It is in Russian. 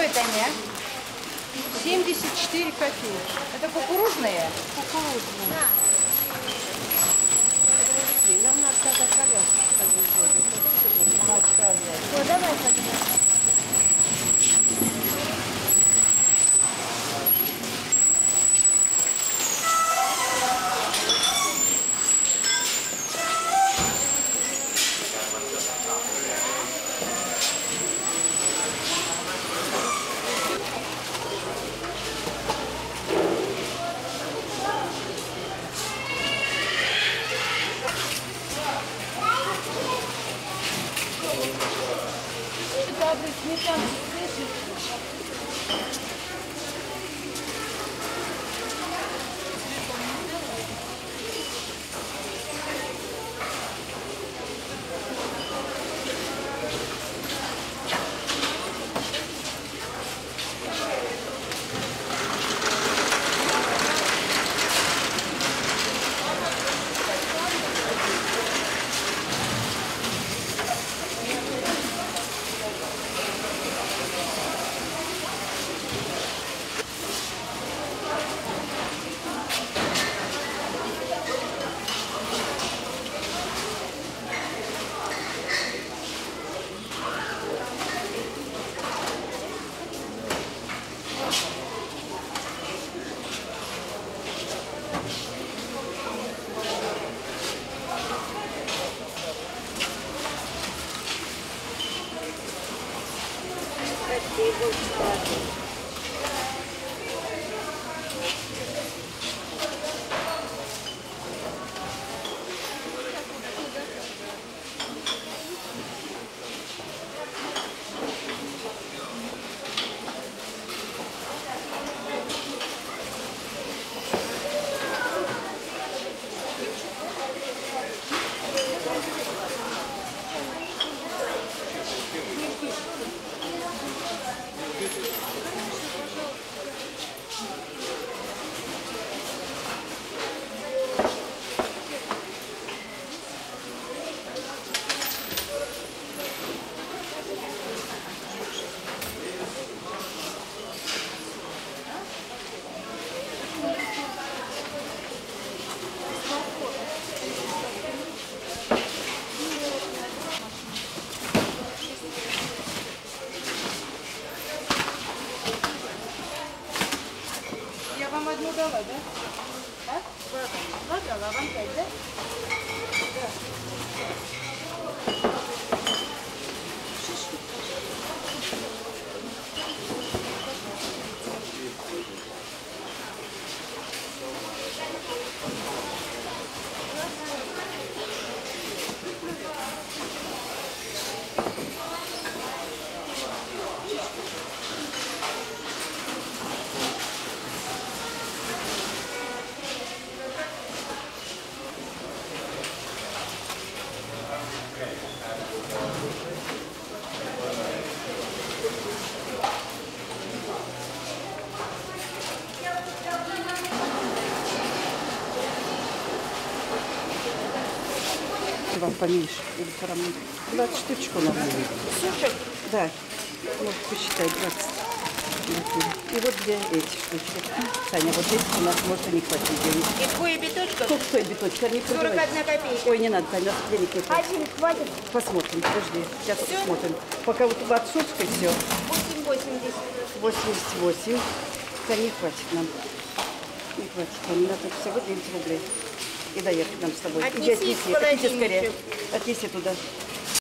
они? 74 копейки. Это кукурузные? Кукурузные. Да. Нам надо тогда коляску молочка взять. Вот, давай тогда. Одну дала, да? А? Два дала, вам 5, да? Да. Вам поменьше или поравнять? 20 штучек у нас. Сушек? Да. Вот посчитай 20. И вот две эти штучки. Саня, вот здесь у нас может не хватить денег. И двое биточков? Сколько стоит биточка? Не 41 копейка. Ой, не надо, Таня, денег нет. Один хватит. Посмотрим, подожди. Сейчас Всё? посмотрим. Пока вот от сушкой все. 8,80. 88. Да не хватит нам. Не хватит. Нам надо всего 9 рублей. И доехать нам с тобой. Отнеси Иди, в холодильничек. отнеси скорее. Отнеси туда.